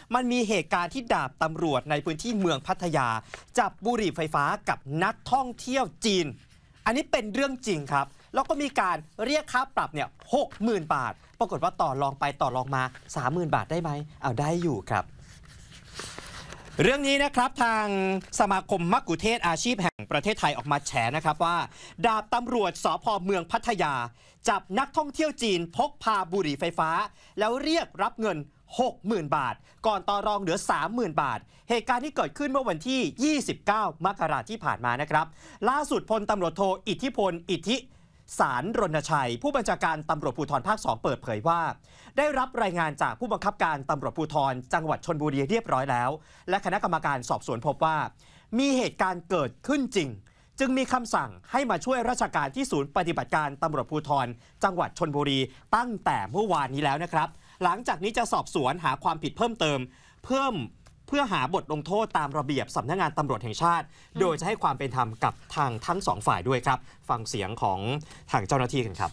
มันมีเหตุการณ์ที่ดาบตำรวจในพื้นที่เมืองพัทยาจับบุหรี่ไฟฟ้ากับนักท่องเที่ยวจีนอันนี้เป็นเรื่องจริงครับแล้วก็มีการเรียกค่าปรับเนี่ย 60,000 บาทปรากฏว่าต่อรองไปต่อรองมา 30,000 บาทได้ไหมเอาได้อยู่ครับเรื่องนี้นะครับทางสมาคมมักคุเทศก์อาชีพแห่งประเทศไทยออกมาแฉนะครับว่าดาบตำรวจสภ.เมืองพัทยาจับนักท่องเที่ยวจีนพกพาบุหรี่ไฟฟ้าแล้วเรียกรับเงิน 60,000 บาทก่อนต่อรองเหลือ 30,000 บาทเหตุการณ์ที่เกิดขึ้นเมื่อวันที่ 29 มกราคมที่ผ่านมานะครับล่าสุดพลตำรวจโทอิทธิพลอิทธิสารรณชัยผู้บัญชาการตำรวจภูธรภาค 2 เปิดเผยว่าได้รับรายงานจากผู้บังคับการตำรวจภูธรจังหวัดชลบุรีเรียบร้อยแล้วและคณะกรรมการสอบสวนพบว่ามีเหตุการณ์เกิดขึ้นจริงจึงมีคำสั่งให้มาช่วยราชการที่ศูนย์ปฏิบัติการตำรวจภูธรจังหวัดชลบุรีตั้งแต่เมื่อวานนี้แล้วนะครับหลังจากนี้จะสอบสวนหาความผิดเพิ่มเติมเพื่อหาบทลงโทษตามระเบียบสำนักงานตำรวจแห่งชาติโดยจะให้ความเป็นธรรมกับทางทั้งสองฝ่ายด้วยครับฟังเสียงของทางเจ้าหน้าที่กันครับ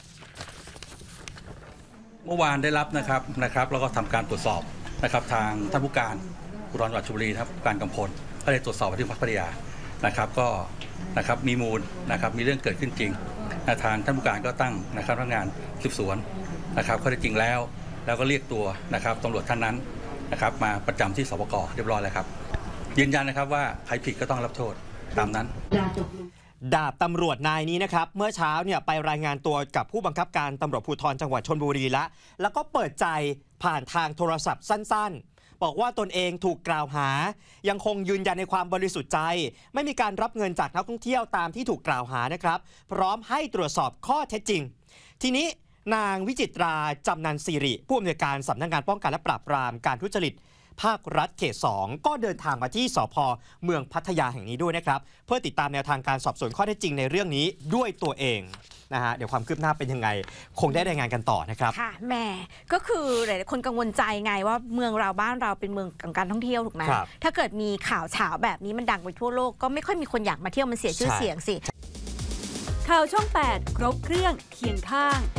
เมื่อวานได้รับนะครับแล้วก็ทำการตรวจสอบนะครับทางท่านผู้การภูธรจังหวัดชลบุรีครับการกำพลก็ได้ตรวจสอบที่พัทยานะครับก็นะครับมีมูลนะครับมีเรื่องเกิดขึ้นจริงทางท่านผู้การก็ตั้งนะครับพนักงานสืบสวนนะครับข้อเท็จจริงแล้วก็เรียกตัวนะครับตำรวจท่านนั้นนะครับมาประจำที่สปก.เรียบร้อยแล้วครับยืนยันนะครับว่าใครผิดก็ต้องรับโทษตามนั้นดาบตำรวจนายนี้นะครับเมื่อเช้าเนี่ยไปรายงานตัวกับผู้บังคับการตำรวจภูธรจังหวัดชลบุรีแล้วก็เปิดใจผ่านทางโทรศัพท์สั้นๆบอกว่าตนเองถูกกล่าวหายังคงยืนยันในความบริสุทธิ์ใจไม่มีการรับเงินจากนักท่องเที่ยวตามที่ถูกกล่าวหานะครับพร้อมให้ตรวจสอบข้อเท็จจริงทีนี้นางวิจิตราจำนันสิริผู้อำนวยการสำนักงานป้องกันและปราบปรามการทุจริตภาครัฐเขต 2 ก็เดินทางมาที่สภ.เมืองพัทยาแห่งนี้ด้วยนะครับเพื่อติดตามแนวทางการสอบสวนข้อเท็จจริงในเรื่องนี้ด้วยตัวเองนะฮะเดี๋ยวความคืบหน้าเป็นยังไงคงได้รายงานกันต่อนะครับค่ะแม่ก็คือหลายคนกังวลใจไงว่าเมืองเราบ้านเราเป็นเมืองของการท่องเที่ยวถูกไหมถ้าเกิดมีข่าวเฉาแบบนี้มันดังไปทั่วโลกก็ไม่ค่อยมีคนอยากมาเที่ยวมันเสียชื่อเสียงสิข่าวช่อง 8 ครบเครื่องเคียงข้าง